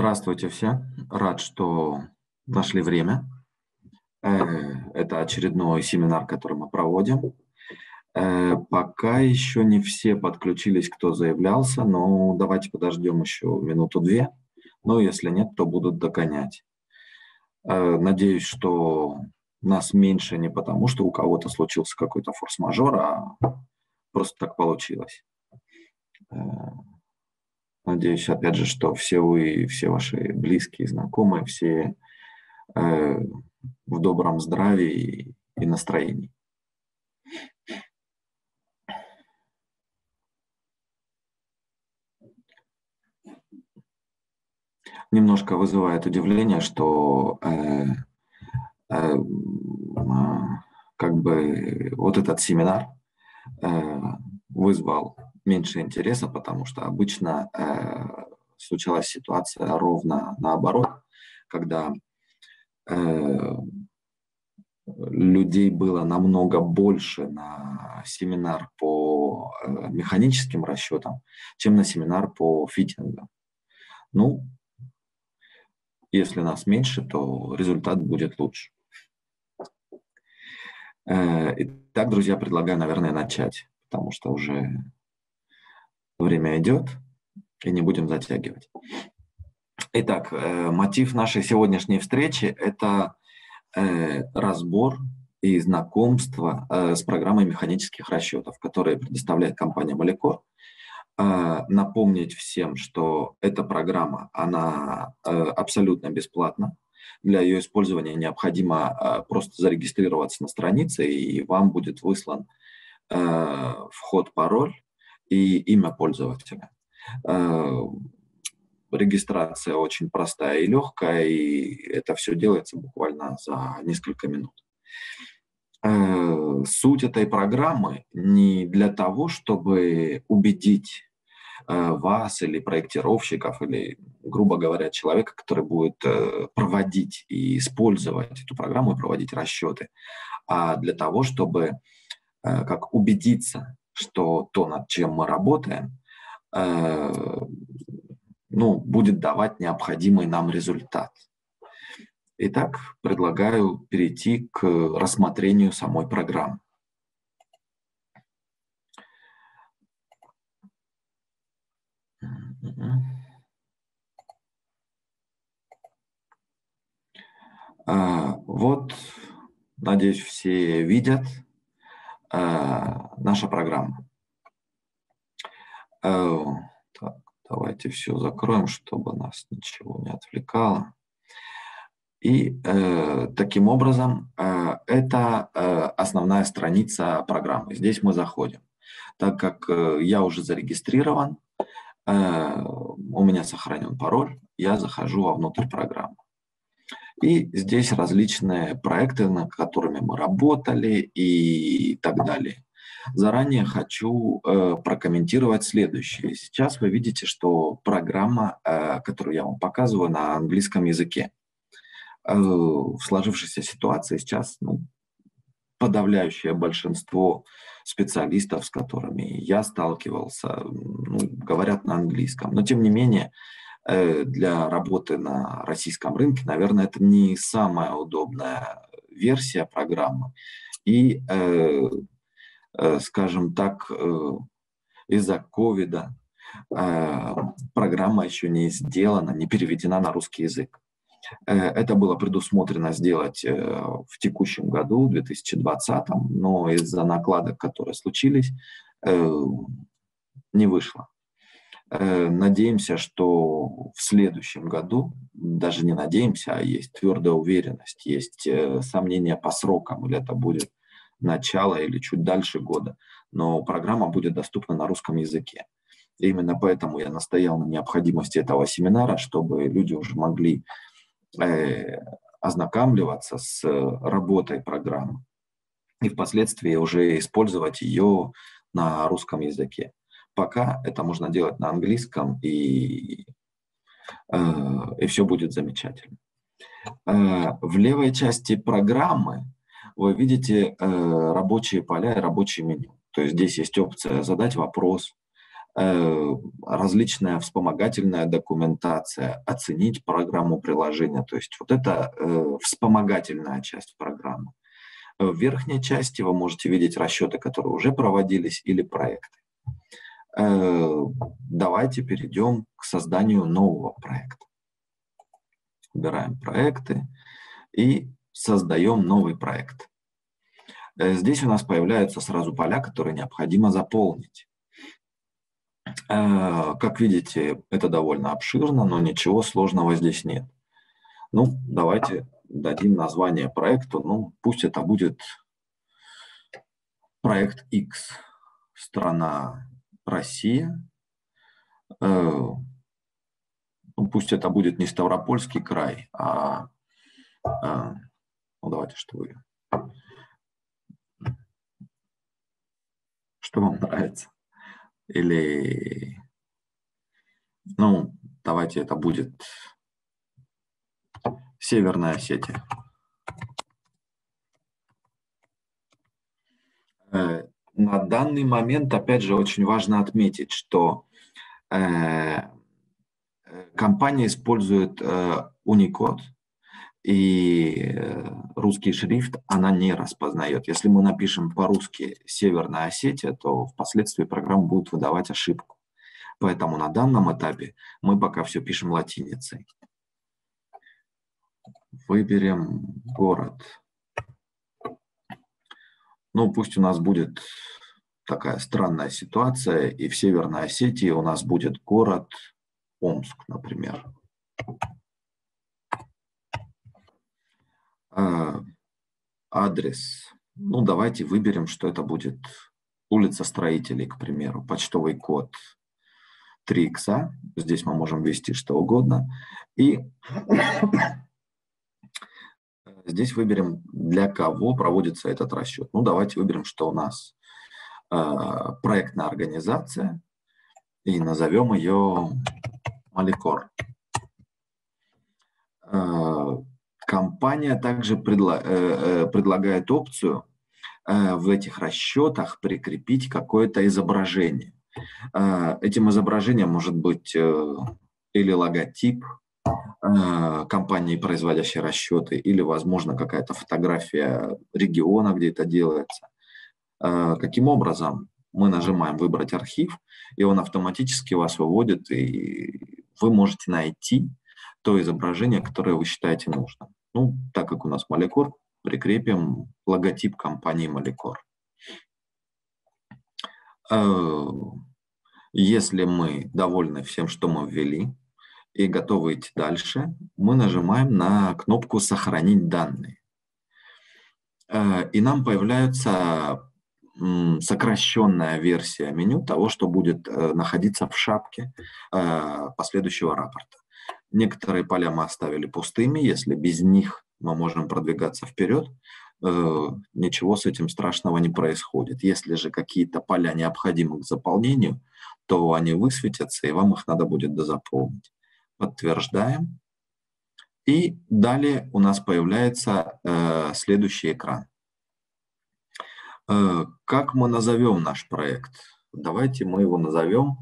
Здравствуйте все. Рад, что нашли время. Это очередной семинар, который мы проводим. Пока еще не все подключились, кто заявлялся, но давайте подождем еще минуту-две. Но если нет, то будут догонять. Надеюсь, что нас меньше не потому, что у кого-то случился какой-то форс-мажор, а просто так получилось. Надеюсь, опять же, что все вы, все ваши близкие, знакомые, все в добром здравии и настроении. Немножко вызывает удивление, что как бы вот этот семинар вызвал меньше интереса, потому что обычно случалась ситуация ровно наоборот, когда людей было намного больше на семинар по механическим расчетам, чем на семинар по фитингам. Ну, если нас меньше, то результат будет лучше. Итак, друзья, предлагаю, наверное, начать, потому что уже время идет, и не будем затягивать. Итак, мотив нашей сегодняшней встречи – это разбор и знакомство с программой механических расчетов, которые предоставляет компания Molecor. Напомнить всем, что эта программа, она абсолютно бесплатна. Для ее использования необходимо просто зарегистрироваться на странице, и вам будет выслан вход-пароль и имя пользователя. Регистрация очень простая и легкая, и это все делается буквально за несколько минут. Суть этой программы не для того, чтобы убедить вас или проектировщиков, или, грубо говоря, человека, который будет проводить и использовать эту программу и проводить расчеты, а для того, чтобы как убедиться, что то, над чем мы работаем, будет давать необходимый нам результат. Итак, предлагаю перейти к рассмотрению самой программы. Вот, надеюсь, все видят наша программа. Так, давайте все закроем, чтобы нас ничего не отвлекало. И таким образом, это основная страница программы. Здесь мы заходим. Так как я уже зарегистрирован, у меня сохранен пароль, я захожу вовнутрь программы. И здесь различные проекты, над которыми мы работали и так далее. Заранее хочу прокомментировать следующее. Сейчас вы видите, что программа, которую я вам показываю, на английском языке. В сложившейся ситуации сейчас подавляющее большинство специалистов, с которыми я сталкивался, говорят на английском. Но тем не менее, для работы на российском рынке, наверное, это не самая удобная версия программы. И, скажем так, из-за ковида программа еще не сделана, не переведена на русский язык. Это было предусмотрено сделать в текущем году, в 2020, но из-за накладок, которые случились, не вышло. Надеемся, что в следующем году, даже не надеемся, а есть твердая уверенность, есть сомнения по срокам, или это будет начало или чуть дальше года, но программа будет доступна на русском языке. И именно поэтому я настоял на необходимости этого семинара, чтобы люди уже могли ознакомливаться с работой программы и впоследствии уже использовать ее на русском языке. Пока это можно делать на английском, и все будет замечательно. В левой части программы вы видите рабочие поля и рабочее меню. То есть здесь есть опция «Задать вопрос», различная вспомогательная документация, оценить программу приложения. То есть вот это вспомогательная часть программы. В верхней части вы можете видеть расчеты, которые уже проводились, или проекты. Давайте перейдем к созданию нового проекта. Выбираем проекты и создаем новый проект. Здесь у нас появляются сразу поля, которые необходимо заполнить. Как видите, это довольно обширно, но ничего сложного здесь нет. Ну, давайте дадим название проекту. Ну, пусть это будет проект X. Страна Россия. Ну, пусть это будет не Ставропольский край, ну, давайте, что вам нравится. Или, ну, давайте это будет Северная Осетия. На данный момент, опять же, очень важно отметить, что компания использует Unicode, и русский шрифт она не распознает. Если мы напишем по-русски «Северная Осетия», то впоследствии программа будет выдавать ошибку. Поэтому на данном этапе мы пока все пишем латиницей. Выберем город. Ну, пусть у нас будет такая странная ситуация, и в Северной Осетии у нас будет город Омск, например. Адрес. Ну, давайте выберем, что это будет улица Строителей, к примеру. Почтовый код 3Х. Здесь мы можем ввести что угодно. И здесь выберем, для кого проводится этот расчет. Ну, давайте выберем, что у нас проектная организация, и назовем ее Маликор. Компания также предлагает опцию в этих расчетах прикрепить какое-то изображение. Этим изображением может быть или логотип компании, производящей расчеты, или, возможно, какая-то фотография региона, где это делается. Каким образом? Мы нажимаем «Выбрать архив», и он автоматически вас выводит, и вы можете найти то изображение, которое вы считаете нужным. Ну, так как у нас Маликор, прикрепим логотип компании Маликор. Если мы довольны всем, что мы ввели, и готовы идти дальше, мы нажимаем на кнопку «Сохранить данные». И нам появляется сокращенная версия меню того, что будет находиться в шапке последующего рапорта. Некоторые поля мы оставили пустыми. Если без них мы можем продвигаться вперед, ничего с этим страшного не происходит. Если же какие-то поля необходимы к заполнению, то они высветятся, и вам их надо будет дозаполнить. Подтверждаем. И далее у нас появляется следующий экран. Как мы назовем наш проект? Давайте мы его назовем,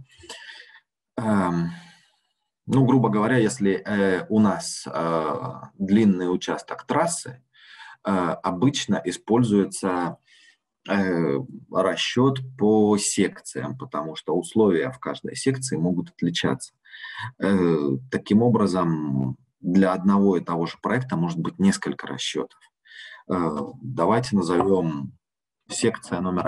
ну, грубо говоря, если у нас длинный участок трассы, обычно используется расчет по секциям, потому что условия в каждой секции могут отличаться. Таким образом, для одного и того же проекта может быть несколько расчетов. Давайте назовем секция номер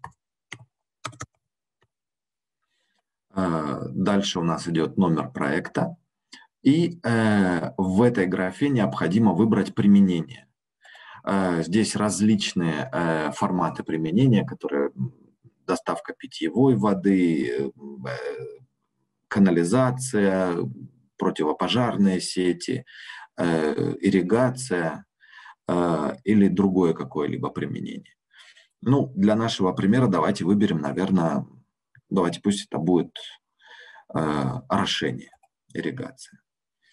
1. Дальше у нас идет номер проекта. И в этой графе необходимо выбрать применение. Здесь различные форматы применения, которые доставка питьевой воды, канализация, противопожарные сети, ирригация или другое какое-либо применение. Ну, для нашего примера давайте выберем, наверное, давайте пусть это будет орошение, ирригация.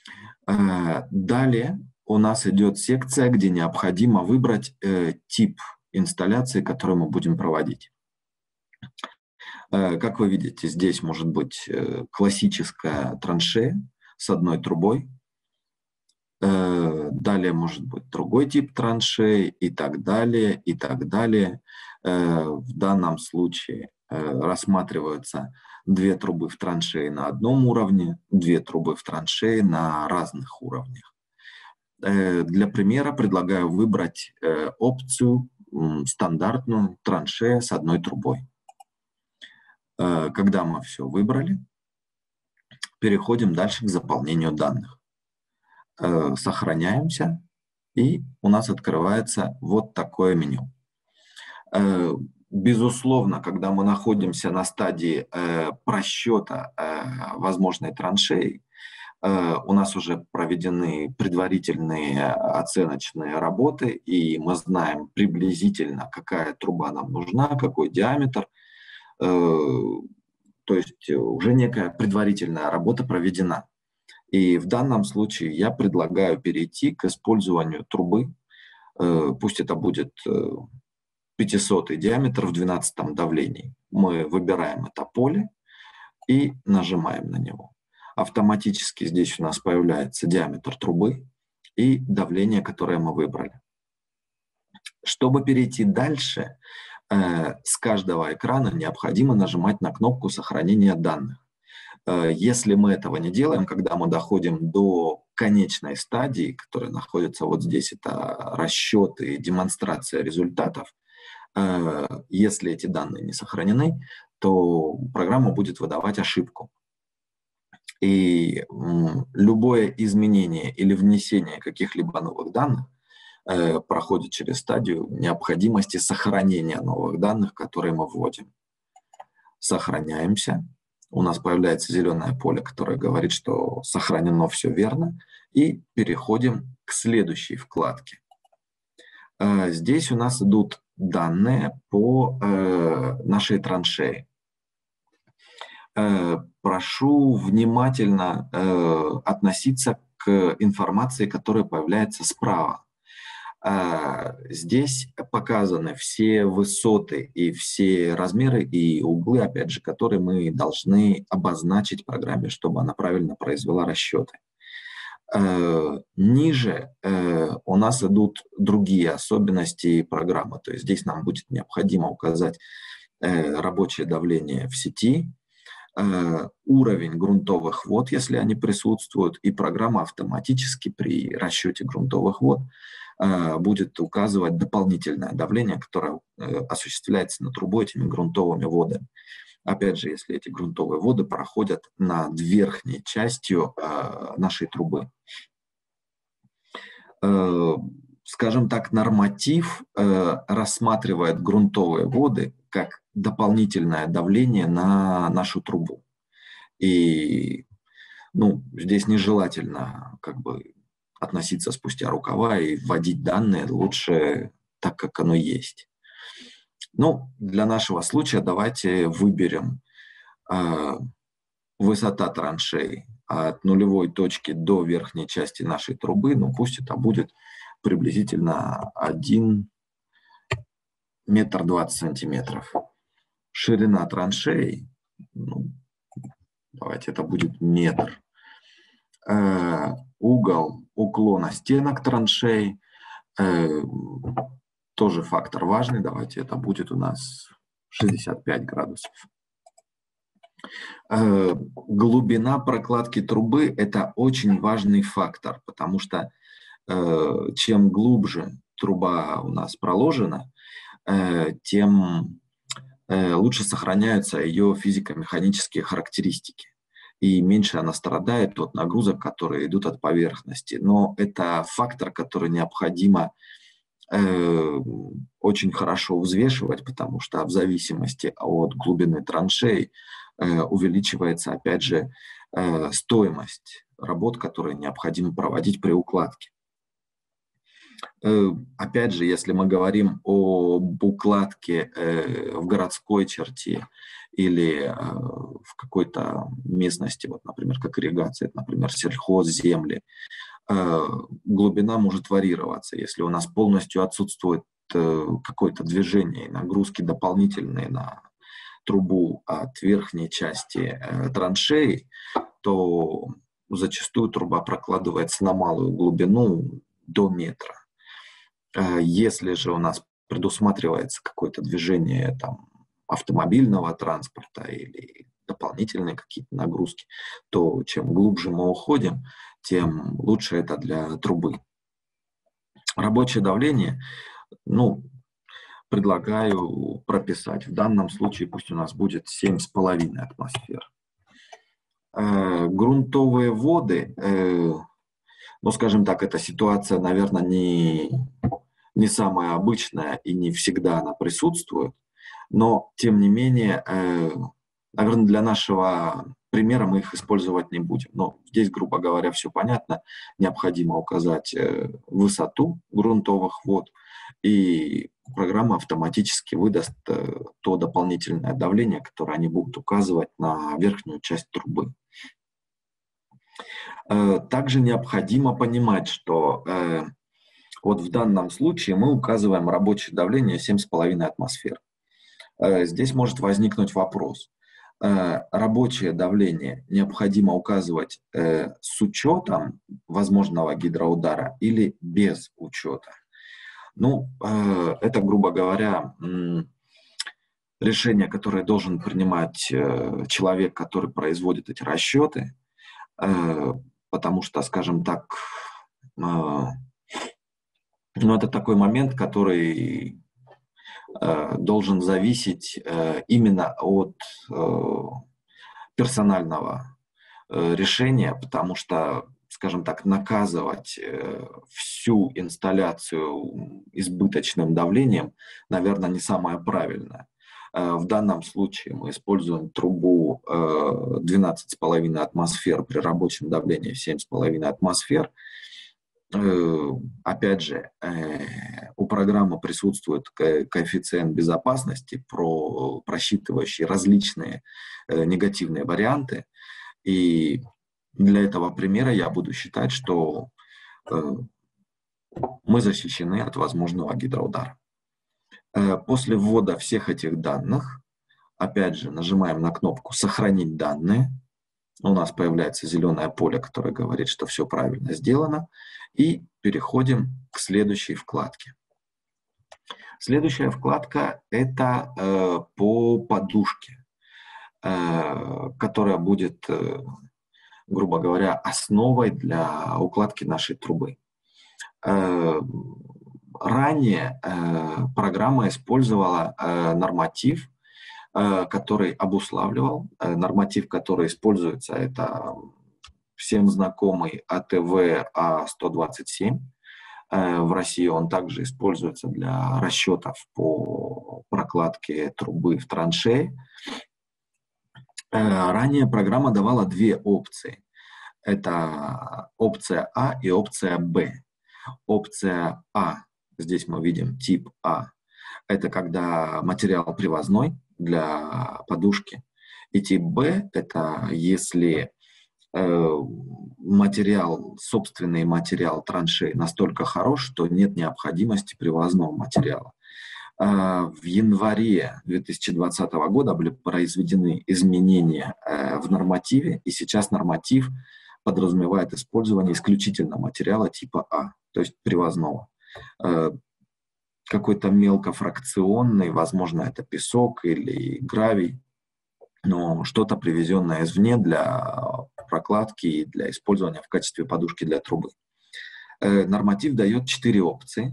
Далее у нас идет секция, где необходимо выбрать тип инсталляции, которую мы будем проводить. Как вы видите, здесь может быть классическая траншея с одной трубой. Далее может быть другой тип траншей и так далее, и так далее. В данном случае рассматриваются две трубы в траншее на одном уровне, две трубы в траншее на разных уровнях. Для примера предлагаю выбрать опцию стандартную траншея с одной трубой. Когда мы все выбрали, переходим дальше к заполнению данных. Сохраняемся, и у нас открывается вот такое меню. Безусловно, когда мы находимся на стадии просчета возможной траншеи, у нас уже проведены предварительные оценочные работы, и мы знаем приблизительно, какая труба нам нужна, какой диаметр. То есть уже некая предварительная работа проведена. И в данном случае я предлагаю перейти к использованию трубы, пусть это будет 500 диаметр в 12 давлении. Мы выбираем это поле и нажимаем на него. Автоматически здесь у нас появляется диаметр трубы и давление, которое мы выбрали. Чтобы перейти дальше, с каждого экрана необходимо нажимать на кнопку сохранения данных. Если мы этого не делаем, когда мы доходим до конечной стадии, которая находится вот здесь, это расчет и демонстрация результатов, если эти данные не сохранены, то программа будет выдавать ошибку. И любое изменение или внесение каких-либо новых данных проходит через стадию необходимости сохранения новых данных, которые мы вводим. Сохраняемся. У нас появляется зеленое поле, которое говорит, что сохранено все верно. И переходим к следующей вкладке. Здесь у нас идут данные по нашей траншее. Прошу внимательно относиться к информации, которая появляется справа. Здесь показаны все высоты и все размеры и углы, опять же, которые мы должны обозначить программе, чтобы она правильно произвела расчеты. Ниже у нас идут другие особенности программы. То есть здесь нам будет необходимо указать рабочее давление в сети, уровень грунтовых вод, если они присутствуют, и программа автоматически при расчете грунтовых вод будет указывать дополнительное давление, которое осуществляется над трубой этими грунтовыми водами. Опять же, если эти грунтовые воды проходят над верхней частью нашей трубы. Скажем так, норматив рассматривает грунтовые воды как дополнительное давление на нашу трубу. И здесь нежелательно относиться спустя рукава и вводить данные лучше так, как оно есть. Для нашего случая давайте выберем высота траншеи от нулевой точки до верхней части нашей трубы. Пусть это будет приблизительно 1 метр 20 сантиметров. Ширина траншеи, давайте это будет метр. Угол уклона стенок траншей, тоже фактор важный, давайте это будет у нас 65 градусов. Глубина прокладки трубы – это очень важный фактор, потому что чем глубже труба у нас проложена, тем лучше сохраняются ее физико-механические характеристики. И меньше она страдает от нагрузок, которые идут от поверхности. Но это фактор, который необходимо очень хорошо взвешивать, потому что в зависимости от глубины траншей увеличивается, опять же, стоимость работ, которые необходимо проводить при укладке. Опять же, если мы говорим об укладке в городской черте или в какой-то местности, например, как ирригация, например, сельхозземли, глубина может варьироваться. Если у нас полностью отсутствует какое-то движение и нагрузки дополнительные на трубу от верхней части траншеи, то зачастую труба прокладывается на малую глубину до метра. Если же у нас предусматривается какое-то движение там, автомобильного транспорта или дополнительные какие-то нагрузки, то чем глубже мы уходим, тем лучше это для трубы. Рабочее давление, предлагаю прописать. В данном случае пусть у нас будет 7,5 атмосфер. Грунтовые воды, скажем так, эта ситуация, наверное, не самая обычная и не всегда она присутствует, но, тем не менее, наверное, для нашего примера мы их использовать не будем. Но здесь, грубо говоря, все понятно. Необходимо указать высоту грунтовых вод, и программа автоматически выдаст то дополнительное давление, которое они будут указывать на верхнюю часть трубы. Также необходимо понимать, что вот в данном случае мы указываем рабочее давление 7,5 атмосфер. Здесь может возникнуть вопрос. Рабочее давление необходимо указывать с учетом возможного гидроудара или без учета? Это, грубо говоря, решение, которое должен принимать человек, который производит эти расчеты, потому что, скажем так, это такой момент, который должен зависеть именно от персонального решения, потому что, скажем так, наказывать всю инсталляцию избыточным давлением, наверное, не самое правильное. В данном случае мы используем трубу 12,5 атмосфер при рабочем давлении 7,5 атмосфер. Опять же, у программы присутствует коэффициент безопасности, просчитывающий различные негативные варианты. И для этого примера я буду считать, что мы защищены от возможного гидроудара. После ввода всех этих данных, опять же, нажимаем на кнопку «Сохранить данные». У нас появляется зеленое поле, которое говорит, что все правильно сделано. И переходим к следующей вкладке. Следующая вкладка – это по подушке, которая будет, грубо говоря, основой для укладки нашей трубы. Ранее программа использовала норматив, который обуславливал, норматив, который используется, это всем знакомый АТВ А127. В России он также используется для расчетов по прокладке трубы в траншеи. Ранее программа давала две опции. Это опция А и опция Б. Опция А, здесь мы видим тип А, это когда материал привозной для подушки. И тип Б, это если собственный материал траншеи настолько хорош, что нет необходимости привозного материала. В январе 2020 года были произведены изменения в нормативе, и сейчас норматив подразумевает использование исключительно материала типа А, то есть привозного. Какой-то мелкофракционный, возможно, это песок или гравий, но что-то привезенное извне для прокладки и для использования в качестве подушки для трубы. Норматив дает 4 опции.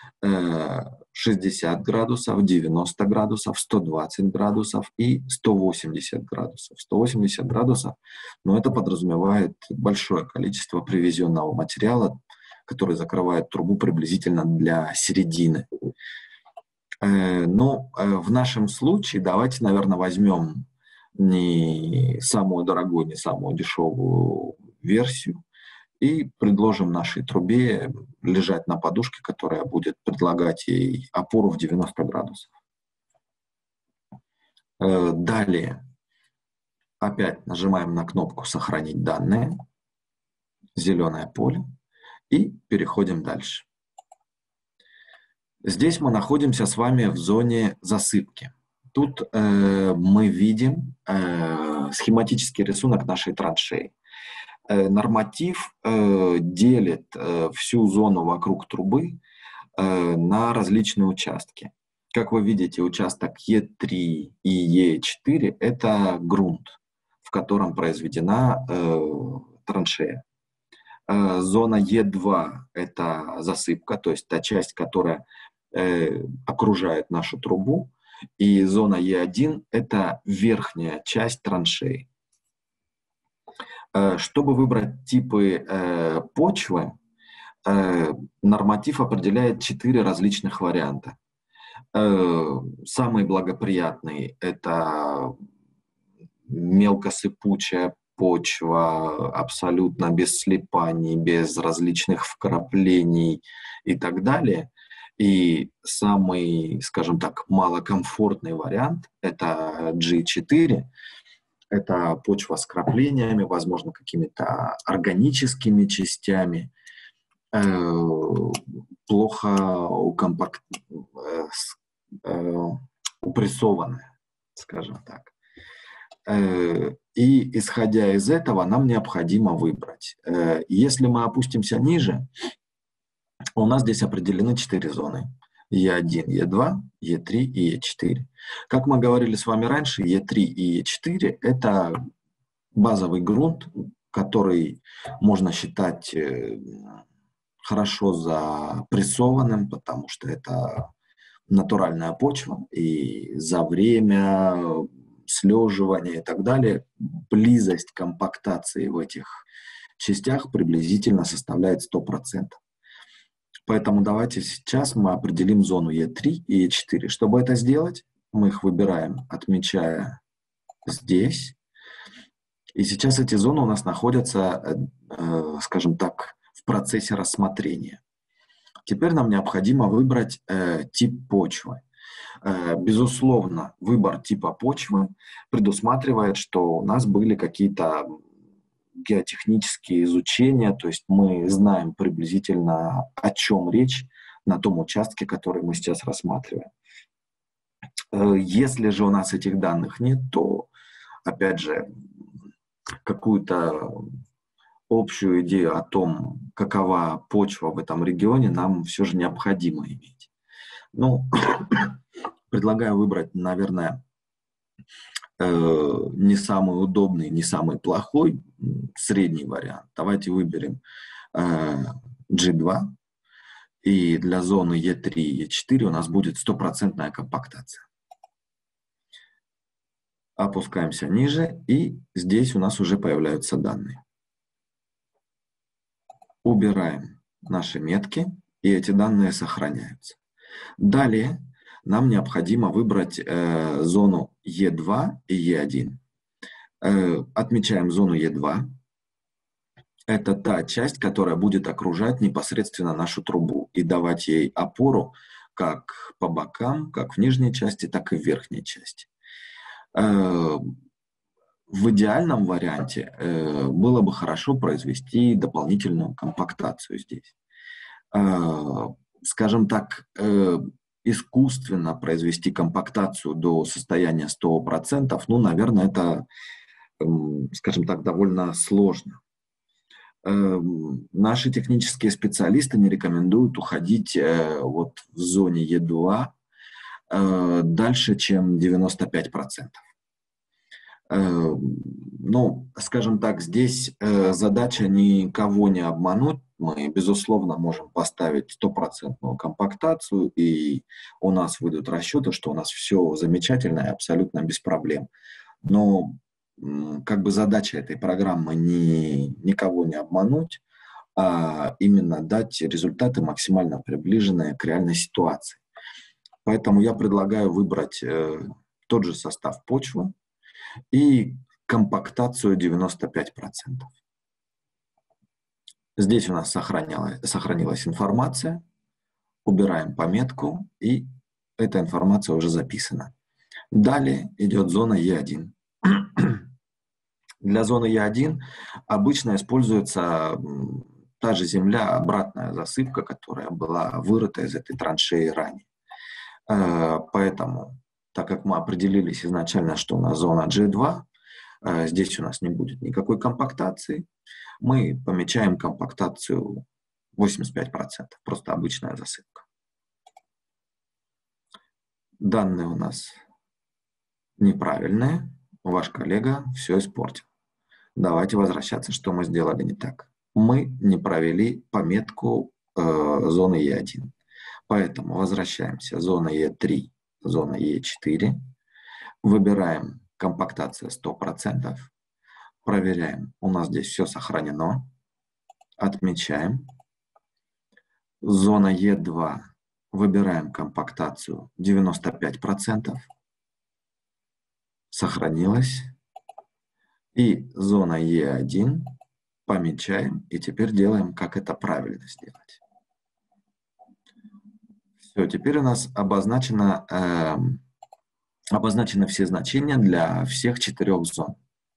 60 градусов, 90 градусов, 120 градусов и 180 градусов. 180 градусов, но это подразумевает большое количество привезенного материала, который закрывает трубу приблизительно для середины. Но в нашем случае давайте, наверное, возьмем не самую дорогую, не самую дешевую версию и предложим нашей трубе лежать на подушке, которая будет предлагать ей опору в 90 градусов. Далее опять нажимаем на кнопку «Сохранить данные», зеленое поле, и переходим дальше. Здесь мы находимся с вами в зоне засыпки. Тут мы видим схематический рисунок нашей траншеи. Норматив делит всю зону вокруг трубы на различные участки. Как вы видите, участок Е3 и Е4 – это грунт, в котором произведена траншея. Зона Е2 – это засыпка, то есть та часть, которая окружает нашу трубу. И зона Е1 – это верхняя часть траншеи. Чтобы выбрать типы почвы, норматив определяет 4 различных варианта. Самый благоприятный – это мелкосыпучая почва, абсолютно без слипаний, без различных вкраплений и так далее. И самый, скажем так, малокомфортный вариант – это G4. Это почва с краплениями, возможно, какими-то органическими частями, плохо упрессованная, скажем так. И исходя из этого нам необходимо выбрать. Если мы опустимся ниже, у нас здесь определены 4 зоны. Е1, Е2, Е3 и Е4. Как мы говорили с вами раньше, Е3 и Е4 – это базовый грунт, который можно считать хорошо запрессованным, потому что это натуральная почва, и за время слеживания и так далее близость компактации в этих частях приблизительно составляет 100%. Поэтому давайте сейчас мы определим зону Е3 и Е4. Чтобы это сделать, мы их выбираем, отмечая здесь. И сейчас эти зоны у нас находятся, скажем так, в процессе рассмотрения. Теперь нам необходимо выбрать тип почвы. Безусловно, выбор типа почвы предусматривает, что у нас были какие-то геотехнические изучения, то есть мы знаем приблизительно, о чем речь на том участке, который мы сейчас рассматриваем. Если же у нас этих данных нет, то, опять же, какую-то общую идею о том, какова почва в этом регионе, нам все же необходимо иметь. Ну, предлагаю выбрать, наверное, не самый удобный, не самый плохой, средний вариант. Давайте выберем G2. И для зоны E3 и E4 у нас будет 100% компактация. Опускаемся ниже, и здесь у нас уже появляются данные. Убираем наши метки, и эти данные сохраняются. Далее нам необходимо выбрать зону E2 и E1. Отмечаем зону E2. Это та часть, которая будет окружать непосредственно нашу трубу и давать ей опору как по бокам, как в нижней части, так и в верхней части. В идеальном варианте было бы хорошо произвести дополнительную компактацию здесь. Скажем так, искусственно произвести компактацию до состояния 100%, ну, наверное, это, скажем так, довольно сложно. Наши технические специалисты не рекомендуют уходить вот в зоне Е2 дальше, чем 95%. Ну, скажем так, здесь задача никого не обмануть. Мы, безусловно, можем поставить 100% компактацию, и у нас выйдут расчеты, что у нас все замечательно и абсолютно без проблем. Но как бы задача этой программы никого не обмануть, а именно дать результаты максимально приближенные к реальной ситуации. Поэтому я предлагаю выбрать тот же состав почвы и компактацию 95%. Здесь у нас сохранилась информация. Убираем пометку, и эта информация уже записана. Далее идет зона Е1. Для зоны Е1 обычно используется та же земля, обратная засыпка, которая была вырыта из этой траншеи ранее. Поэтому так как мы определились изначально, что у нас зона G2, здесь у нас не будет никакой компактации, мы помечаем компактацию 85%, просто обычная засыпка. Данные у нас неправильные, ваш коллега все испортил. Давайте возвращаться, что мы сделали не так. Мы не провели пометку зоны Е1. Поэтому возвращаемся. Зона Е3, зона Е4. Выбираем компактация 100%. Проверяем. У нас здесь все сохранено. Отмечаем. Зона Е2. Выбираем компактацию 95%. Сохранилась. И зона Е1 помечаем. И теперь делаем, как это правильно сделать. Все, теперь у нас обозначены все значения для всех 4 зон.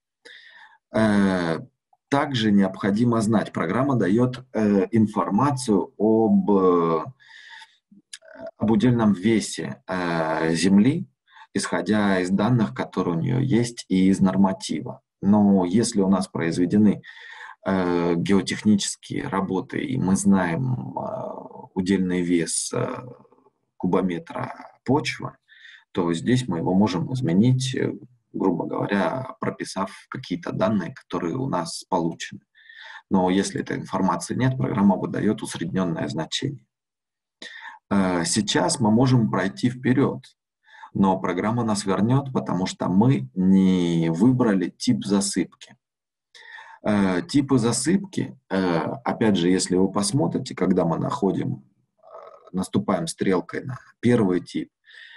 Также необходимо знать, программа дает информацию об удельном весе Земли, исходя из данных, которые у нее есть, и из норматива. Но если у нас произведены геотехнические работы, и мы знаем удельный вес кубометра почвы, то здесь мы его можем изменить, грубо говоря, прописав какие-то данные, которые у нас получены. Но если этой информации нет, программа выдает усредненное значение. Сейчас мы можем пройти вперед, но программа нас вернет, потому что мы не выбрали тип засыпки. Типы засыпки, опять же, если вы посмотрите, когда мы наступаем стрелкой на первый тип,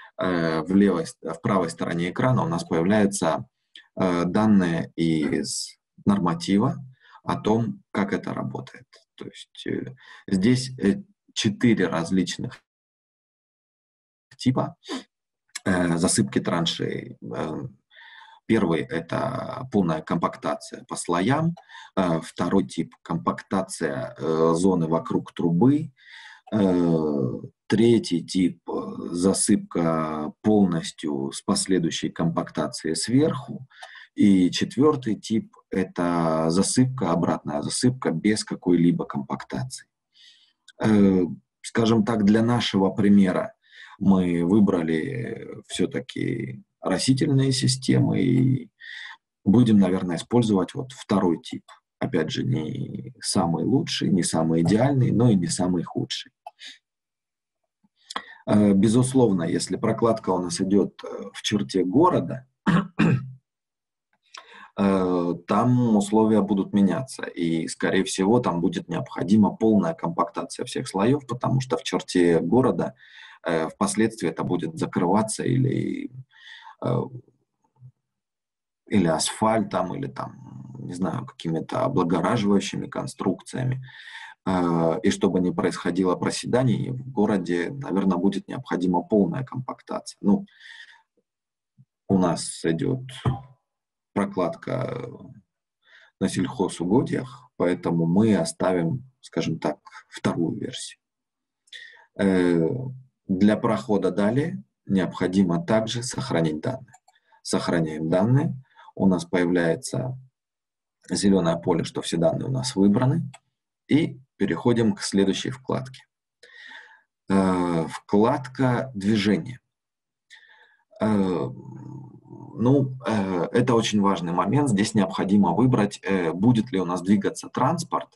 в правой стороне экрана у нас появляются данные из норматива о том, как это работает. То есть здесь 4 различных типа засыпки траншей. Первый – это полная компактация по слоям. Второй тип – компактация зоны вокруг трубы. Третий тип – засыпка полностью с последующей компактацией сверху. И четвертый тип – это засыпка, обратная засыпка без какой-либо компактации. Скажем так, для нашего примера мы выбрали все-таки растительные системы и будем, наверное, использовать вот второй тип. Опять же, не самый лучший, не самый идеальный, но и не самый худший. Безусловно, если прокладка у нас идет в черте города, там условия будут меняться, и, скорее всего, там будет необходима полная компактация всех слоев, потому что в черте города впоследствии это будет закрываться или асфальтом, или там, не знаю, какими-то облагораживающими конструкциями. И чтобы не происходило проседаний, в городе, наверное, будет необходима полная компактация. Ну, у нас идет прокладка на сельхозугодиях, поэтому мы оставим, скажем так, вторую версию. Для прохода далее необходимо также сохранить данные. Сохраняем данные. У нас появляется зеленое поле, что все данные у нас выбраны. И переходим к следующей вкладке. Вкладка «Движение». Это очень важный момент. Здесь необходимо выбрать, будет ли у нас двигаться транспорт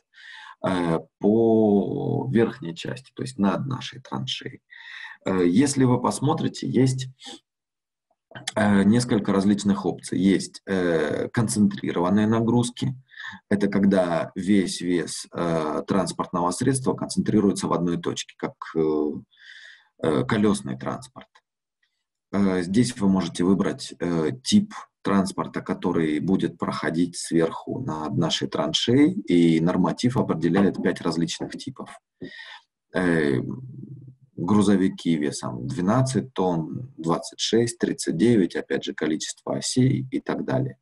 по верхней части, то есть над нашей траншеей. Если вы посмотрите, есть несколько различных опций. Есть концентрированные нагрузки. Это когда весь вес транспортного средства концентрируется в одной точке, как колесный транспорт. Здесь вы можете выбрать тип транспорта, который будет проходить сверху над нашей траншеей, и норматив определяет 5 различных типов. Грузовики весом 12 тонн, 26, 39, опять же, количество осей и так далее.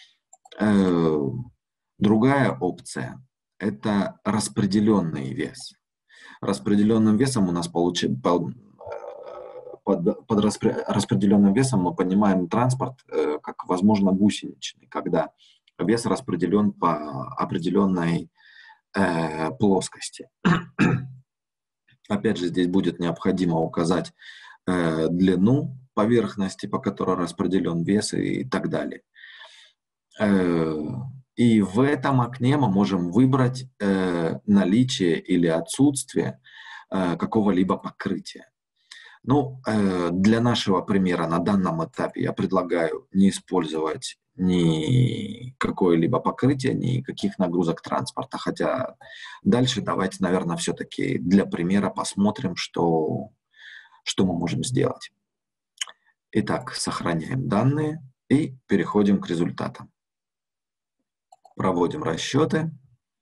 Другая опция – это распределенный вес. Распределенным весом у нас под распределенным весом мы понимаем транспорт как, возможно, гусеничный, когда вес распределен по определенной плоскости. Опять же, здесь будет необходимо указать длину поверхности, по которой распределен вес и так далее. И в этом окне мы можем выбрать наличие или отсутствие какого-либо покрытия. Ну, для нашего примера на данном этапе я предлагаю не использовать ни какое-либо покрытие, никаких нагрузок транспорта. Хотя дальше давайте, наверное, все-таки для примера посмотрим, что мы можем сделать. Итак, сохраняем данные и переходим к результатам. Проводим расчеты.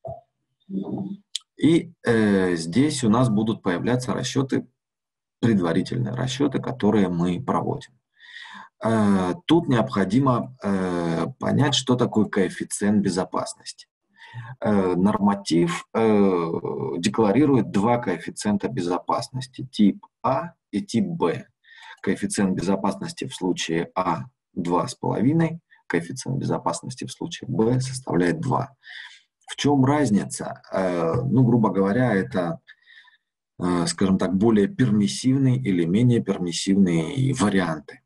И здесь у нас будут появляться расчеты, предварительные расчеты, которые мы проводим. Тут необходимо понять, что такое коэффициент безопасности. Норматив декларирует два коэффициента безопасности, тип А и тип Б. Коэффициент безопасности в случае А 2,5, коэффициент безопасности в случае Б составляет 2. В чем разница? Ну, грубо говоря, это, скажем так, более пермиссивные или менее пермиссивные варианты.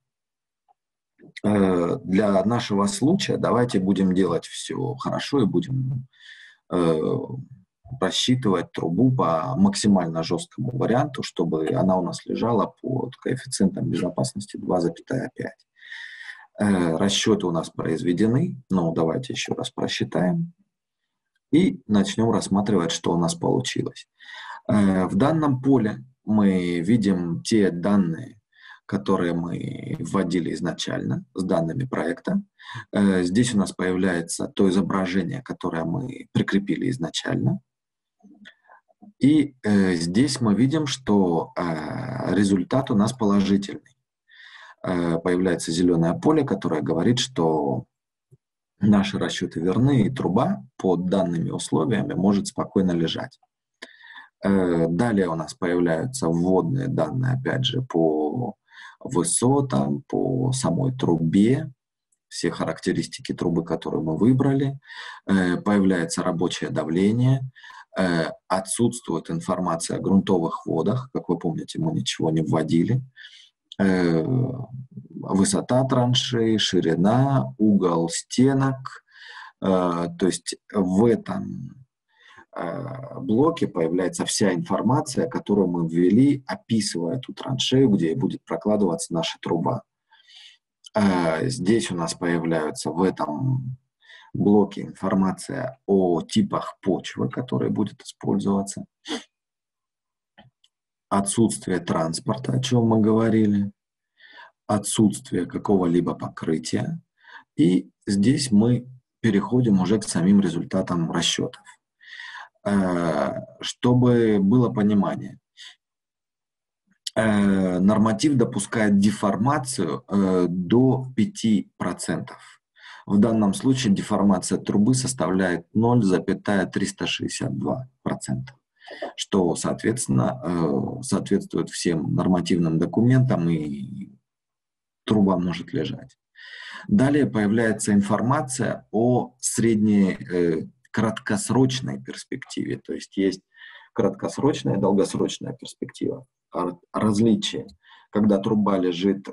Для нашего случая давайте будем делать все хорошо и будем рассчитывать трубу по максимально жесткому варианту, чтобы она у нас лежала под коэффициентом безопасности 2,5. Расчеты у нас произведены, но давайте еще раз просчитаем и начнем рассматривать, что у нас получилось. В данном поле мы видим те данные, которые мы вводили изначально с данными проекта. Здесь у нас появляется то изображение, которое мы прикрепили изначально. И здесь мы видим, что результат у нас положительный. Появляется зеленое поле, которое говорит, что наши расчеты верны, и труба под данными условиями может спокойно лежать. Далее у нас появляются вводные данные, опять же, по высотам, по самой трубе, все характеристики трубы, которые мы выбрали. Появляется рабочее давление, отсутствует информация о грунтовых водах, как вы помните, мы ничего не вводили. Высота траншей, ширина, угол стенок. То есть в этом блоке появляется вся информация, которую мы ввели, описывая ту траншею, где будет прокладываться наша труба. Здесь у нас появляется в этом блоке информация о типах почвы, которые будут использоваться. Отсутствие транспорта, о чем мы говорили. Отсутствие какого-либо покрытия. И здесь мы переходим уже к самим результатам расчетов. Чтобы было понимание, норматив допускает деформацию до 5%. В данном случае деформация трубы составляет 0,362%, что, соответственно, соответствует всем нормативным документам, и труба может лежать. Далее появляется информация о средней краткосрочной перспективе, то есть краткосрочная и долгосрочная перспектива. Различие, когда труба лежит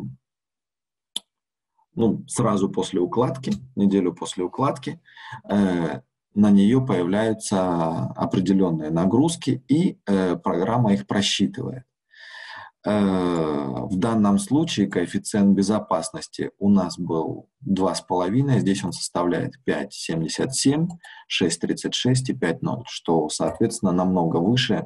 сразу после укладки, неделю после укладки, на нее появляются определенные нагрузки, и программа их просчитывает. В данном случае коэффициент безопасности у нас был 2,5, здесь он составляет 5,77, 6,36 и 5,0, что, соответственно, намного выше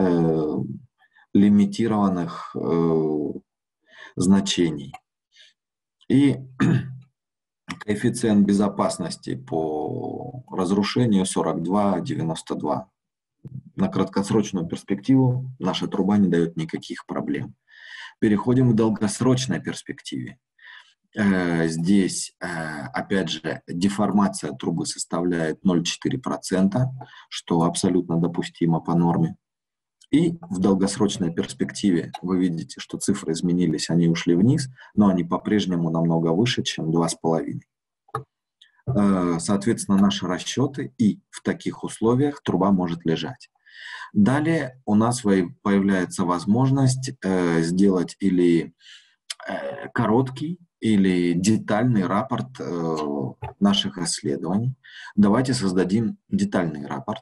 лимитированных значений. И коэффициент безопасности по разрушению 42,92. На краткосрочную перспективу наша труба не дает никаких проблем. Переходим к долгосрочной перспективе. Здесь, опять же, деформация трубы составляет 0,4%, что абсолютно допустимо по норме. И в долгосрочной перспективе вы видите, что цифры изменились, они ушли вниз, но они по-прежнему намного выше, чем 2,5. Соответственно, наши расчеты, и в таких условиях труба может лежать. Далее у нас появляется возможность сделать или короткий, или детальный рапорт наших исследований. Давайте создадим детальный рапорт.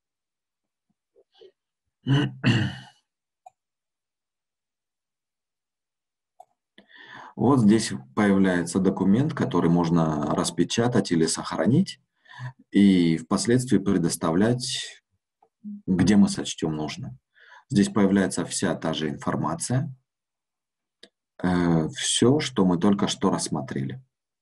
Вот здесь появляется документ, который можно распечатать или сохранить, и впоследствии предоставлять, где мы сочтем нужным. Здесь появляется вся та же информация, все, что мы только что рассмотрели.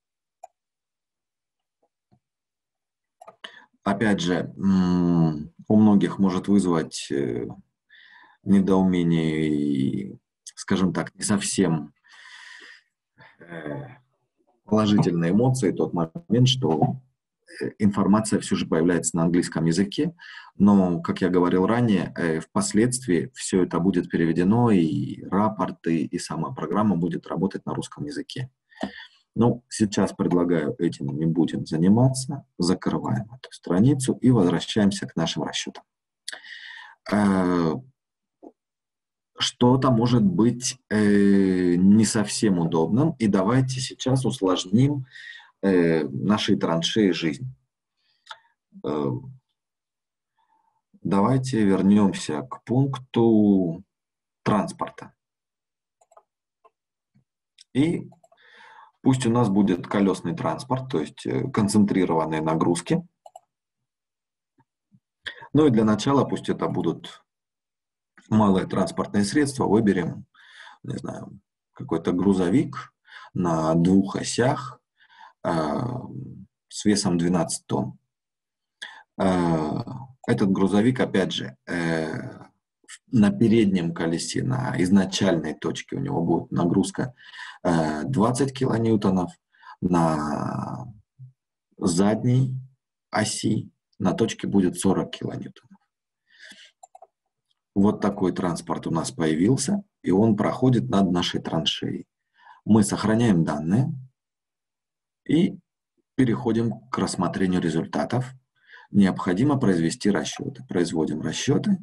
Опять же, у многих может вызвать недоумение и, скажем так, не совсем положительные эмоции тот момент, что информация все же появляется на английском языке, но, как я говорил ранее, впоследствии все это будет переведено, и рапорты, и сама программа будет работать на русском языке. Ну, сейчас предлагаю этим не будем заниматься, закрываем эту страницу и возвращаемся к нашим расчетам. Что-то может быть не совсем удобным, и давайте сейчас усложним нашей траншеи жизнь. Давайте вернемся к пункту транспорта. И пусть у нас будет колесный транспорт, то есть концентрированные нагрузки. Ну и для начала пусть это будут малые транспортные средства. Выберем, не знаю, какой-то грузовик на 2 осях с весом 12 тонн. Этот грузовик, опять же, на переднем колесе, на изначальной точке у него будет нагрузка 20 килоньютонов, на задней оси на точке будет 40 килоньютонов. Вот такой транспорт у нас появился, и он проходит над нашей траншеей. Мы сохраняем данные и переходим к рассмотрению результатов. Необходимо произвести расчеты. Производим расчеты.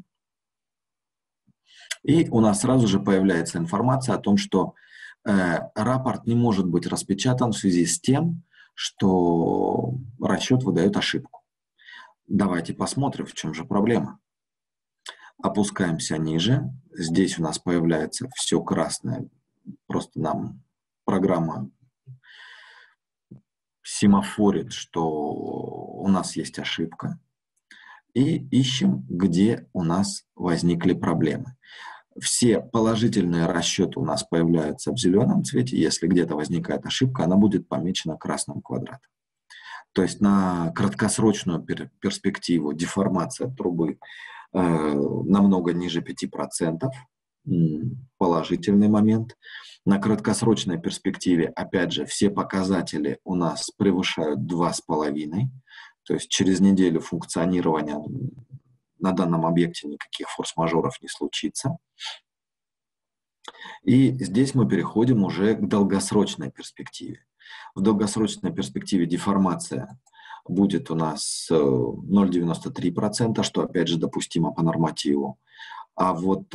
И у нас сразу же появляется информация о том, что рапорт не может быть распечатан в связи с тем, что расчет выдает ошибку. Давайте посмотрим, в чем же проблема. Опускаемся ниже. Здесь у нас появляется все красное. Просто нам программа семафорит, что у нас есть ошибка. И ищем, где у нас возникли проблемы. Все положительные расчеты у нас появляются в зеленом цвете. Если где-то возникает ошибка, она будет помечена красным квадратом. То есть на краткосрочную перспективу деформация трубы намного ниже 5%, положительный момент. На краткосрочной перспективе, опять же, все показатели у нас превышают 2,5, то есть через неделю функционирования на данном объекте никаких форс-мажоров не случится. И здесь мы переходим уже к долгосрочной перспективе. В долгосрочной перспективе деформация будет у нас 0,93%, что опять же допустимо по нормативу. А вот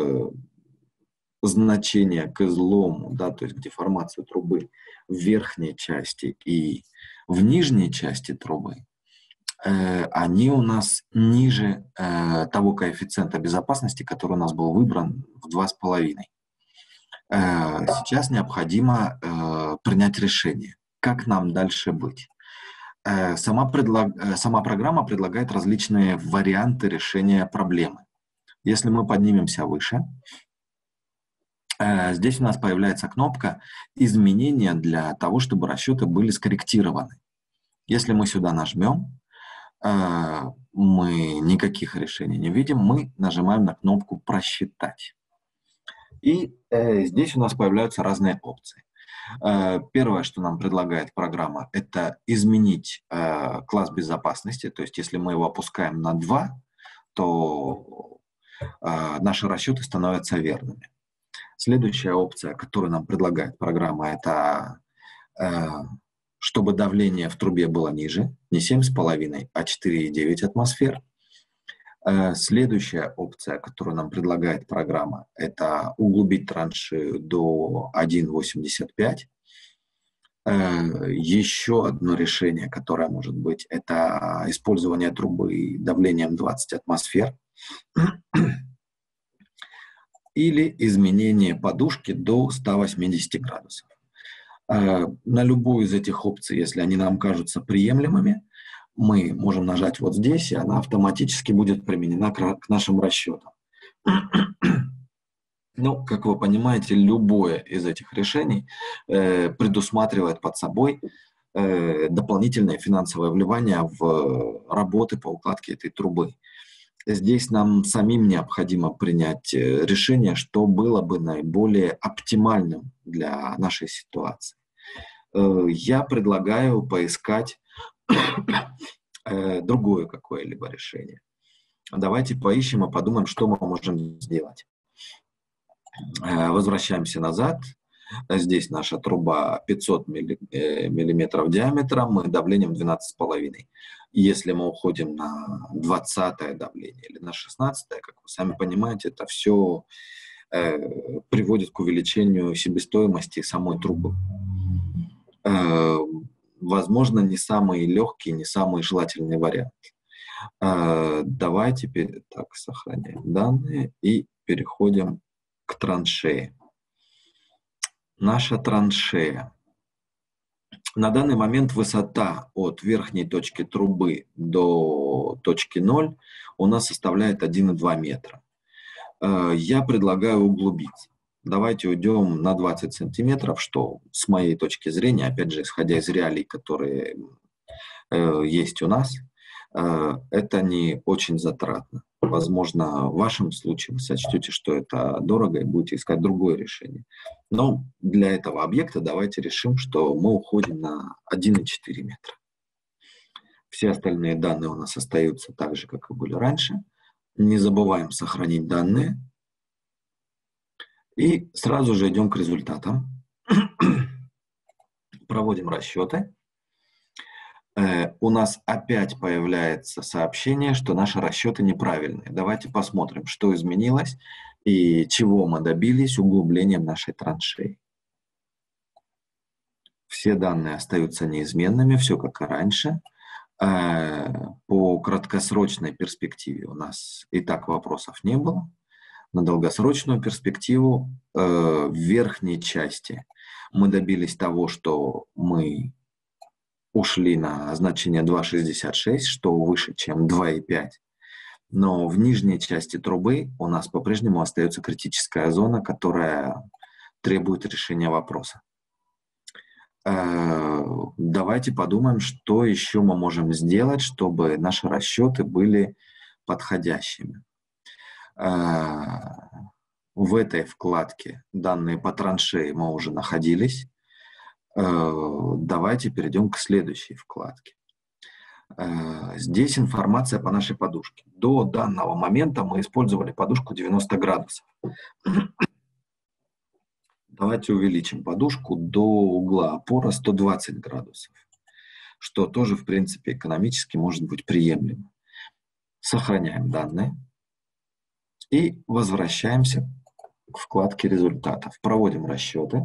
значение к излому, да, то есть к деформации трубы в верхней части и в нижней части трубы, они у нас ниже того коэффициента безопасности, который у нас был выбран в 2,5. Сейчас необходимо принять решение, как нам дальше быть. Сама программа предлагает различные варианты решения проблемы. Если мы поднимемся выше, здесь у нас появляется кнопка «Изменения» для того, чтобы расчеты были скорректированы. Если мы сюда нажмем, мы никаких решений не видим, мы нажимаем на кнопку «Просчитать». И здесь у нас появляются разные опции. Первое, что нам предлагает программа, это изменить класс безопасности. То есть если мы его опускаем на 2, то наши расчеты становятся верными. Следующая опция, которую нам предлагает программа, это чтобы давление в трубе было ниже, не 7,5, а 4,9 атмосфер. Следующая опция, которую нам предлагает программа, это углубить траншею до 1,85. Еще одно решение, которое может быть, это использование трубы давлением 20 атмосфер или изменение подушки до 180 градусов. На любую из этих опций, если они нам кажутся приемлемыми, мы можем нажать вот здесь, и она автоматически будет применена к нашим расчетам. Ну, как вы понимаете, любое из этих решений предусматривает под собой дополнительное финансовое вливание в работы по укладке этой трубы. Здесь нам самим необходимо принять решение, что было бы наиболее оптимальным для нашей ситуации. Я предлагаю поискать другое какое-либо решение. Давайте поищем и подумаем, что мы можем сделать. Возвращаемся назад. Здесь наша труба 500 миллиметров диаметра, мы давлением 12,5. Если мы уходим на 20 давление или на 16, как вы сами понимаете, это все приводит к увеличению себестоимости самой трубы. Возможно, не самый легкий, не самый желательный вариант. Давайте теперь так сохраняем данные и переходим к траншее. Наша траншея. На данный момент высота от верхней точки трубы до точки 0 у нас составляет 1,2 метра. Я предлагаю углубиться. Давайте уйдем на 20 сантиметров, что с моей точки зрения, опять же, исходя из реалий, которые есть у нас, это не очень затратно. Возможно, в вашем случае вы сочтете, что это дорого и будете искать другое решение. Но для этого объекта давайте решим, что мы уходим на 1,4 метра. Все остальные данные у нас остаются так же, как и были раньше. Не забываем сохранить данные. И сразу же идем к результатам. Проводим расчеты. У нас опять появляется сообщение, что наши расчеты неправильные. Давайте посмотрим, что изменилось и чего мы добились углублением нашей траншеи. Все данные остаются неизменными, все как и раньше. По краткосрочной перспективе у нас и так вопросов не было. На долгосрочную перспективу в верхней части мы добились того, что мы ушли на значение 2,66, что выше, чем 2,5. Но в нижней части трубы у нас по-прежнему остается критическая зона, которая требует решения вопроса. Давайте подумаем, что еще мы можем сделать, чтобы наши расчеты были подходящими. В этой вкладке данные по траншеи мы уже находились. Давайте перейдем к следующей вкладке. Здесь информация по нашей подушке. До данного момента мы использовали подушку 90 градусов. Давайте увеличим подушку до угла опора 120 градусов, что тоже, в принципе, экономически может быть приемлемо. Сохраняем данные и возвращаемся к вкладке результатов. Проводим расчеты.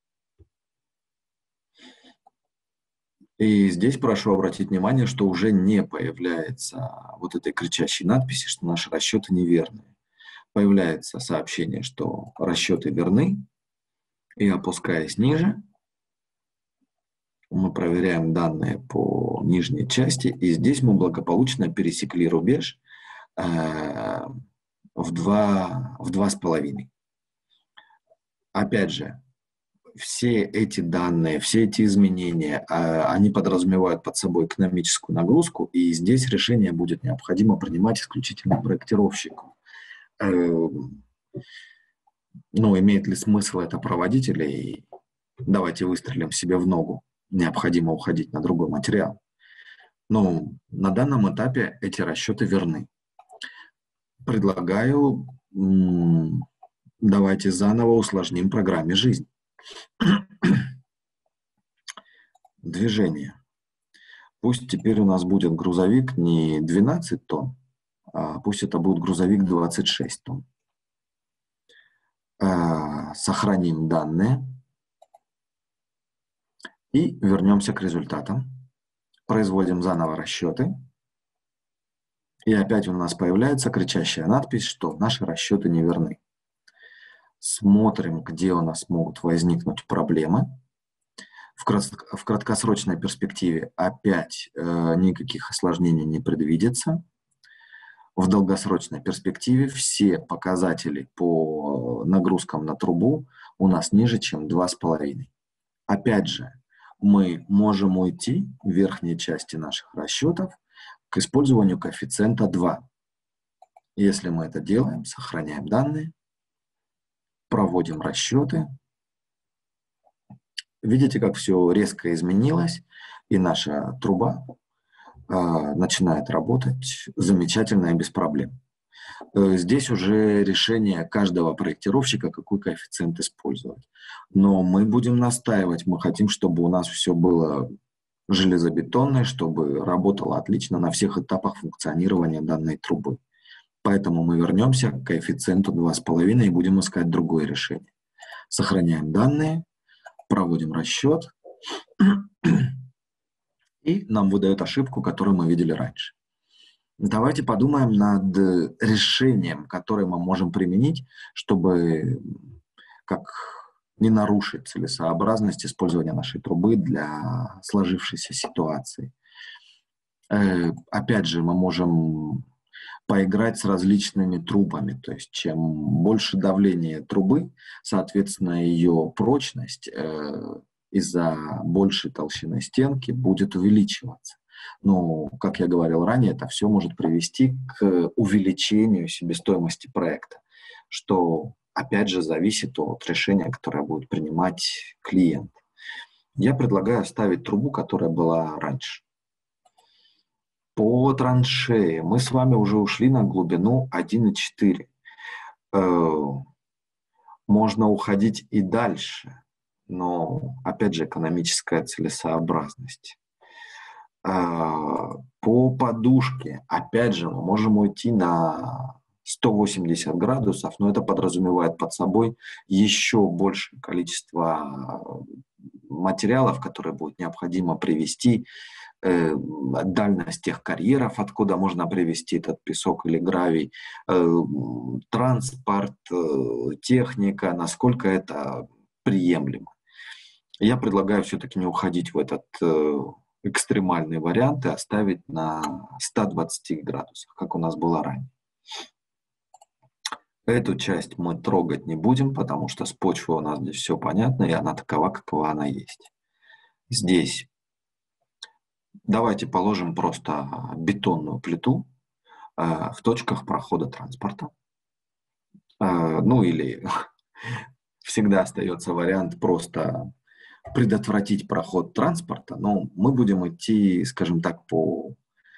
И здесь прошу обратить внимание, что уже не появляется вот этой кричащей надписи, что наши расчеты неверные. Появляется сообщение, что расчеты верны. И опускаясь ниже, мы проверяем данные по нижней части. И здесь мы благополучно пересекли рубеж в 2,5. Опять же, все эти данные, все эти изменения, они подразумевают под собой экономическую нагрузку, и здесь решение будет необходимо принимать исключительно проектировщику. Ну, имеет ли смысл это проводить, или давайте выстрелим себе в ногу, необходимо уходить на другой материал. Ну, на данном этапе эти расчеты верны. предлагаю, давайте заново усложним программе жизнь. Движение. Пусть теперь у нас будет грузовик не 12 тонн, а пусть это будет грузовик 26 тонн. Сохраним данные и вернемся к результатам. Производим заново расчеты. И опять у нас появляется кричащая надпись, что наши расчеты неверны. Смотрим, где у нас могут возникнуть проблемы. В краткосрочной перспективе опять никаких осложнений не предвидится. В долгосрочной перспективе все показатели по нагрузкам на трубу у нас ниже, чем 2,5. Опять же, мы можем уйти в верхней части наших расчетов к использованию коэффициента 2. Если мы это делаем, сохраняем данные, проводим расчеты. Видите, как все резко изменилось, и наша труба начинает работать замечательно и без проблем. Здесь уже решение каждого проектировщика, какой коэффициент использовать. Но мы будем настаивать, мы хотим, чтобы у нас все было железобетонное, чтобы работало отлично на всех этапах функционирования данной трубы. Поэтому мы вернемся к коэффициенту 2,5 и будем искать другое решение. Сохраняем данные, проводим расчет, и нам выдает ошибку, которую мы видели раньше. Давайте подумаем над решением, которое мы можем применить, чтобы не нарушить целесообразность использования нашей трубы для сложившейся ситуации. Опять же, мы можем поиграть с различными трубами. То есть, чем больше давление трубы, соответственно, ее прочность из-за большей толщины стенки будет увеличиваться. Но, как я говорил ранее, это все может привести к увеличению себестоимости проекта, что, опять же, зависит от решения, которое будет принимать клиент. Я предлагаю оставить трубу, которая была раньше. По траншее мы с вами уже ушли на глубину 1,4. Можно уходить и дальше, но, опять же, экономическая целесообразность. По подушке, опять же, мы можем уйти на 180 градусов, но это подразумевает под собой еще большее количество материалов, которые будет необходимо привезти, дальность тех карьеров, откуда можно привезти этот песок или гравий, транспорт, техника, насколько это приемлемо. Я предлагаю все-таки не уходить в этот экстремальный вариант и оставить на 120 градусах, как у нас было ранее. Эту часть мы трогать не будем, потому что с почвой у нас здесь все понятно, и она такова, какова она есть. Здесь давайте положим просто бетонную плиту в точках прохода транспорта. Ну или всегда остается вариант просто предотвратить проход транспорта, но мы будем идти, скажем так, по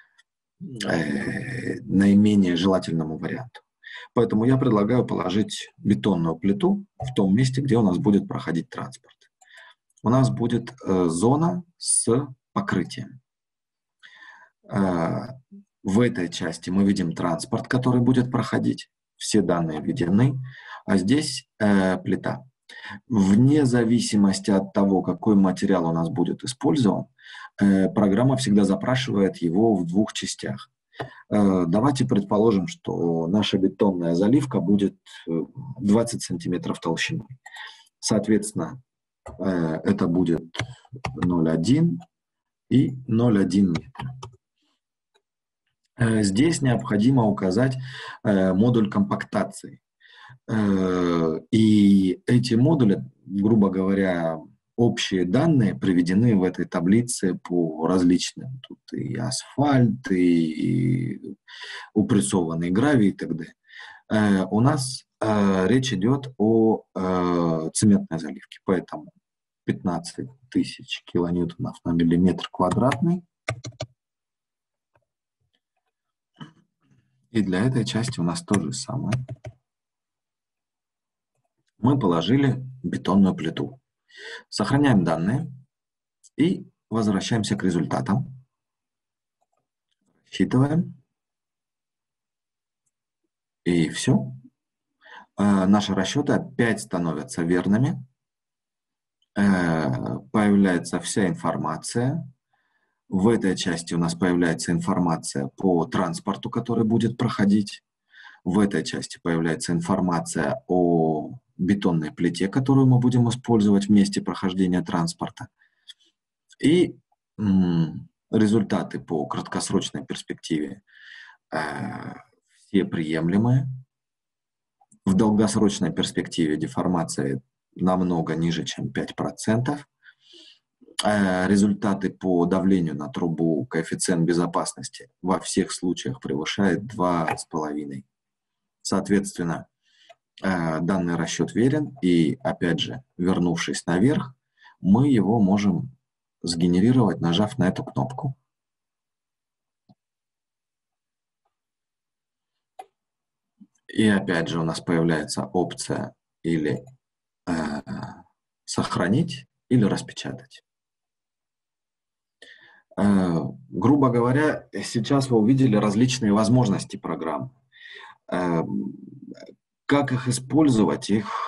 наименее желательному варианту. Поэтому я предлагаю положить бетонную плиту в том месте, где у нас будет проходить транспорт. У нас будет зона с покрытием. В этой части мы видим транспорт, который будет проходить. Все данные введены. А здесь плита. Вне зависимости от того, какой материал у нас будет использован, программа всегда запрашивает его в двух частях. Давайте предположим, что наша бетонная заливка будет 20 сантиметров толщиной. Соответственно, это будет 0,1 и 0,1 метра. Здесь необходимо указать модуль компактации. И эти модули, грубо говоря, общие данные приведены в этой таблице по различным. Тут и асфальт, и упрессованный гравий и так далее. У нас речь идет о цементной заливке, поэтому 15 тысяч килоньютонов на миллиметр квадратный. И для этой части у нас то же самое. Мы положили бетонную плиту. Сохраняем данные и возвращаемся к результатам. Считываем. И все. Наши расчеты опять становятся верными. Появляется вся информация. В этой части у нас появляется информация по транспорту, который будет проходить. В этой части появляется информация о бетонной плите, которую мы будем использовать в месте прохождения транспорта. И результаты по краткосрочной перспективе все приемлемые. В долгосрочной перспективе деформация намного ниже, чем 5%. Результаты по давлению на трубу, коэффициент безопасности во всех случаях превышает 2,5. Соответственно, данный расчет верен, и опять же, вернувшись наверх, мы его можем сгенерировать, нажав на эту кнопку. И опять же у нас появляется опция или сохранить, или распечатать. Грубо говоря, сейчас вы увидели различные возможности программ. Как их использовать,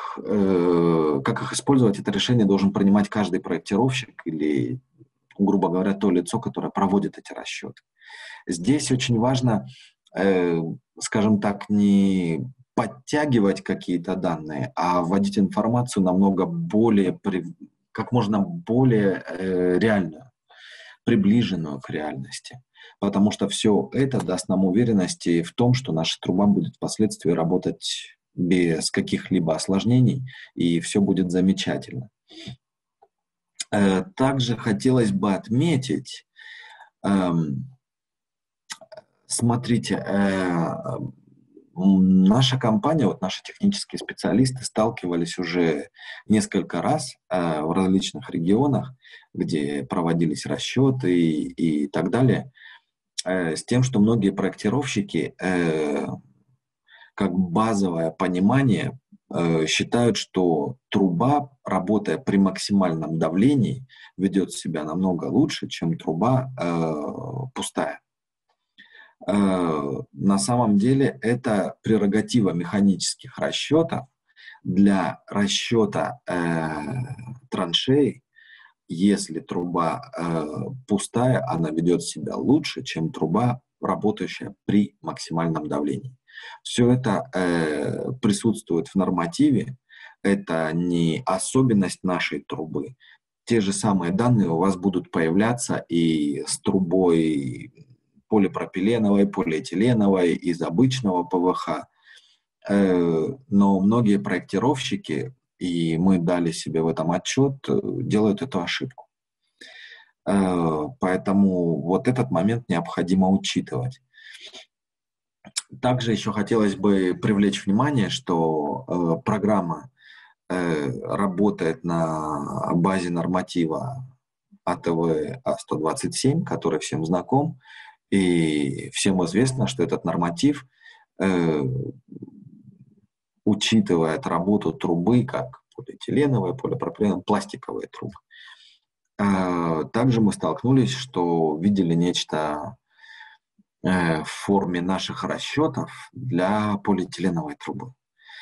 это решение должен принимать каждый проектировщик или, грубо говоря, то лицо, которое проводит эти расчеты. Здесь очень важно, скажем так, не подтягивать какие-то данные, а вводить информацию намного более, как можно более реальную, приближенную к реальности. Потому что все это даст нам уверенности в том, что наша труба будет впоследствии работать без каких-либо осложнений, и все будет замечательно. Также хотелось бы отметить, смотрите, наша компания, вот наши технические специалисты сталкивались уже несколько раз в различных регионах, где проводились расчеты и так далее, с тем, что многие проектировщики, как базовое понимание, считают, что труба, работая при максимальном давлении, ведет себя намного лучше, чем труба пустая. На самом деле это прерогатива механических расчетов. Для расчета траншеи, если труба пустая, она ведет себя лучше, чем труба, работающая при максимальном давлении. Все это присутствует в нормативе, это не особенность нашей трубы. Те же самые данные у вас будут появляться и с трубой полипропиленовой, полиэтиленовой, из обычного ПВХ. Но многие проектировщики, и мы дали себе в этом отчет, делают эту ошибку. Поэтому вот этот момент необходимо учитывать. Также еще хотелось бы привлечь внимание, что программа работает на базе норматива АТВ А127, который всем знаком, и всем известно, что этот норматив учитывает работу трубы как полиэтиленовая, полипропиленовая, пластиковые трубы. Также мы столкнулись, что видели нечто в форме наших расчетов для полиэтиленовой трубы.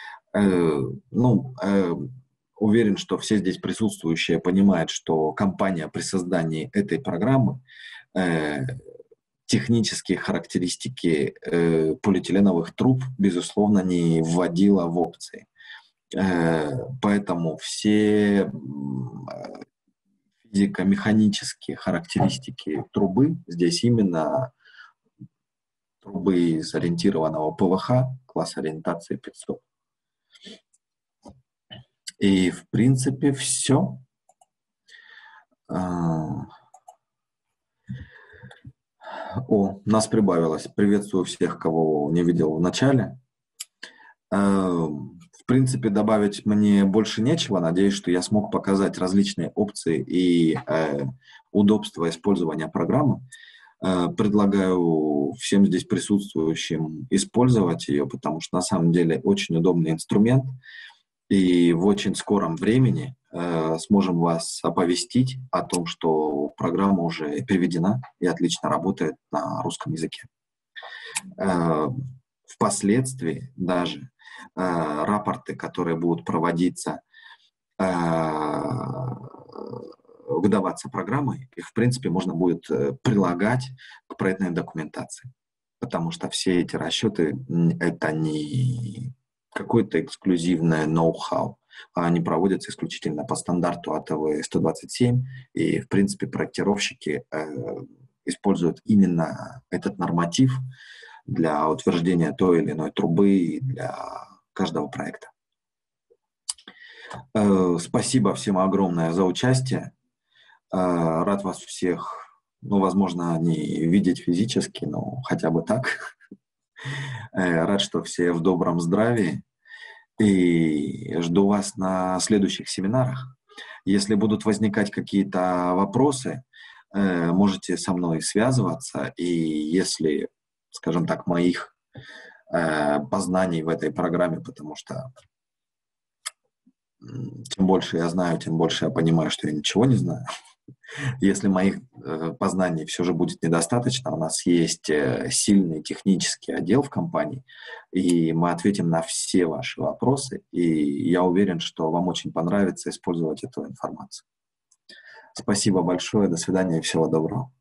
Уверен, что все здесь присутствующие понимают, что компания при создании этой программы технические характеристики полиэтиленовых труб, безусловно, не вводила в опции. Поэтому все физико-механические характеристики трубы, здесь именно трубы из ориентированного ПВХ, класс ориентации 500. И, в принципе, все. Нас прибавилось. Приветствую всех, кого не видел в начале. В принципе, добавить мне больше нечего. Надеюсь, что я смог показать различные опции и удобства использования программы. Предлагаю всем здесь присутствующим использовать ее, потому что на самом деле очень удобный инструмент, и в очень скором времени сможем вас оповестить о том, что программа уже переведена и отлично работает на русском языке. Впоследствии даже рапорты, которые будут проводиться, выдаваться программой, их, в принципе, можно будет прилагать к проектной документации, потому что все эти расчеты – это не какое-то эксклюзивное ноу-хау, а они проводятся исключительно по стандарту АТВ-127, и, в принципе, проектировщики используют именно этот норматив для утверждения той или иной трубы для каждого проекта. Спасибо всем огромное за участие. Рад вас всех, возможно, не видеть физически, но хотя бы так. Рад, что все в добром здравии. И жду вас на следующих семинарах. Если будут возникать какие-то вопросы, можете со мной связываться. И если, скажем так, моих познаний в этой программе, потому что чем больше я знаю, тем больше я понимаю, что я ничего не знаю. Если моих познаний все же будет недостаточно, у нас есть сильный технический отдел в компании, и мы ответим на все ваши вопросы, и я уверен, что вам очень понравится использовать эту информацию. Спасибо большое, до свидания и всего доброго.